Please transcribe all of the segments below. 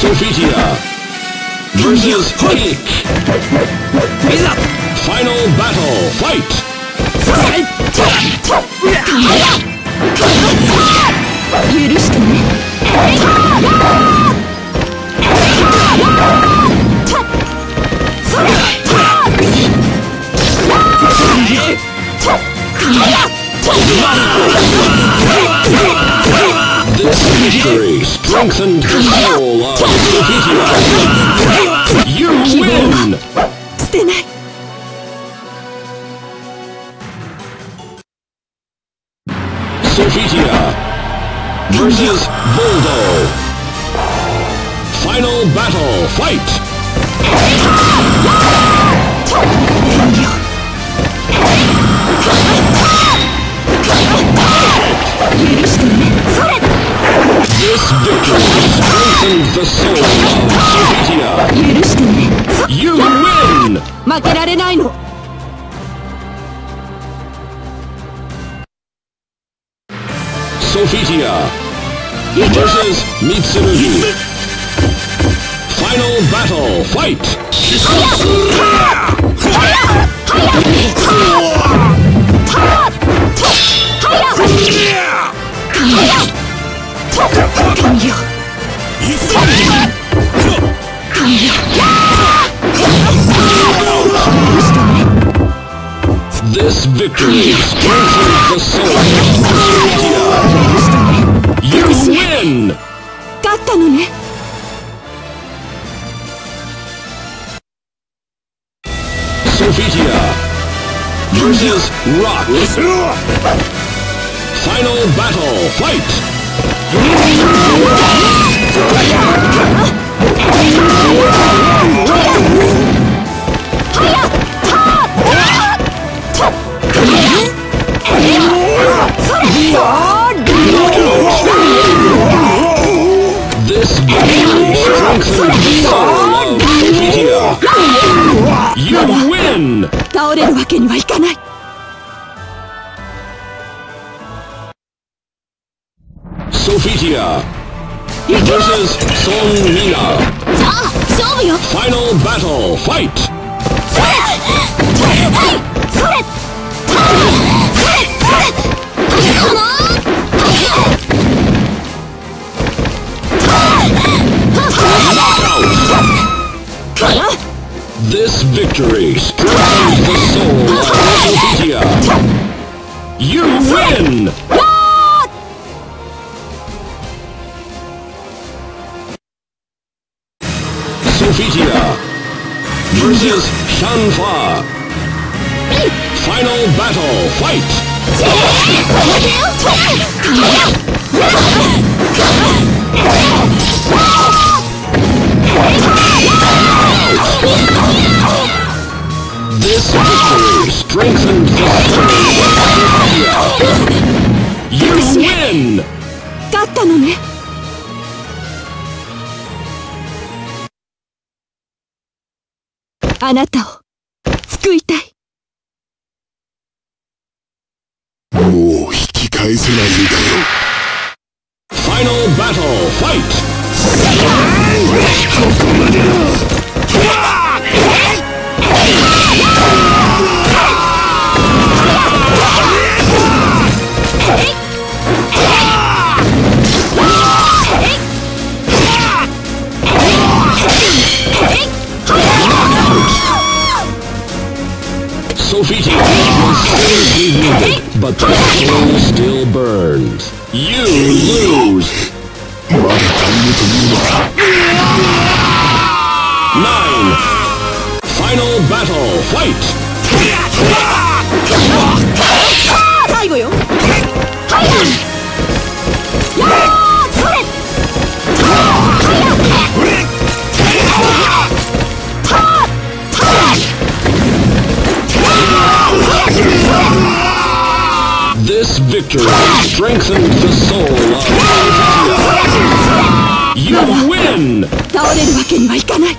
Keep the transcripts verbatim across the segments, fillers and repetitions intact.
Sophitia versus Peak. Final battle, fight! This victory strengthened the soul of Sophitia. You win! Sophitia versus Voldo. Final battle, fight! This victory strengthened the soul of Sophitia. You win! Sophitia versus Mitsurugi. Final battle, fight! This victory strengthens the soul of Sophitia. You win! Sophitia versus Rock. Final battle, fight! This victory strengthens the soul of Sophitia. You win! Sophitia versus Son Mina. Final battle, fight! This victory strengthens the soul of Sophitia. You win! Sophitia versus Shanfa. Final battle, fight! This victory strengthens the soul of Sophitia. You win! 勝ったのね。あなたを救いたい。 もう引き返せないんだよ。 Final battle, fight! ここまでだ。Sophitia was seriously wounded, but the soul still burns. You lose! Nine! Final battle, fight! 最後よ。 This victory strengthens the soul of Sophitia. You win! 倒れるわけにはいかない。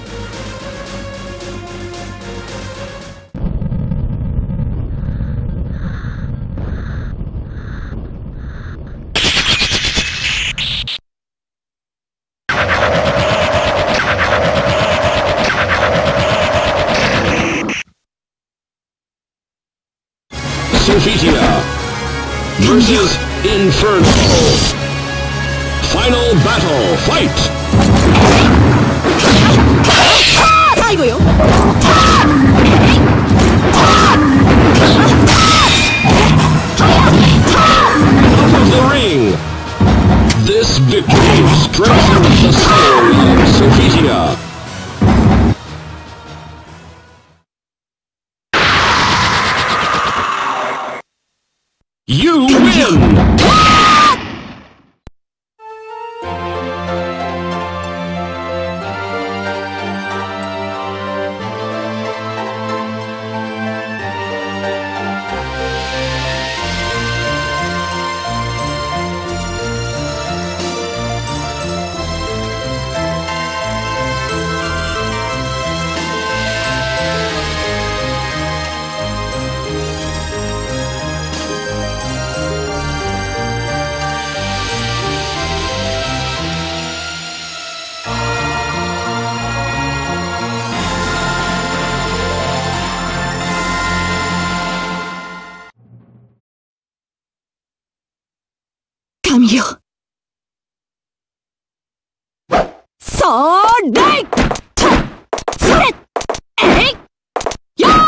is Inferno. Final battle, fight! 最後よ。 Out of the ring! This victory strengthens the soul of Sophitia. You win! 神よ。それとそれえいやー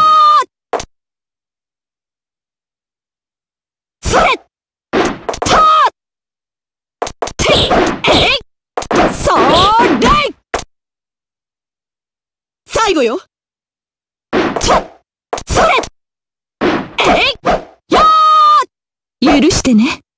それとてえいそれ最後よ。とそれえいやー許してね。